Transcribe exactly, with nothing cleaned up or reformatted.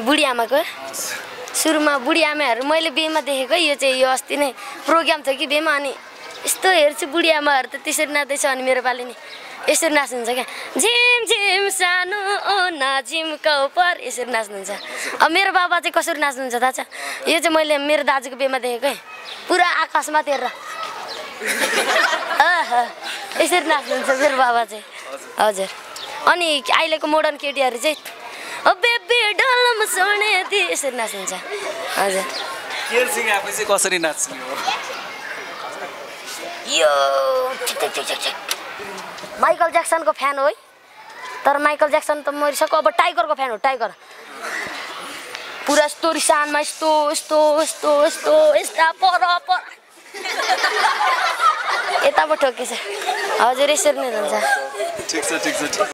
बुढी आमाको सुरुमा बुढी आमाहरू मैले बिहेमा देखेको यो चाहिँ यो अस्ति नै प्रोग्राम थियो कि बिहेमा अनि यस्तो हेर्छु बुढी आमाहरू त त्यसरी नाच्दैछ अनि मेरो पालि नि यसरी नाच्नुहुन्छ क्या झिम झिम सानो ओ नाझिमको पर यसरी नाच्नुहुन्छ अब मेरो बाबा चाहिँ कसरी नाच्नुहुन्छ थाहा छ यो चाहिँ मैले मेरो दाजुको बिहेमा देखेको है पुरा आकाशमा तेरेर यसरी नाच्नुहुन्छ मेरो बाबा चाहिँ हजुर अनि अहिलेको मोडर्न केटीहरू चाहिँ ओ बेबी डलम सोने दी यसरी नाच्नुहुन्छ हजुर केयर सिंह आफै कसरी नाच्ने हो यो माइकल ज्याक्सनको फ्यान हो है तर माइकल ज्याक्सन त मरिसक्यो अब टाइगरको फ्यान हो टाइगर पुरा यस्तो रिसानमा यस्तो यस्तो यस्तो यस्तो यस्ता पर पर यता पो ठोकेछ हजुर यसरी नै हुन्छ ठिक छ ठिक छ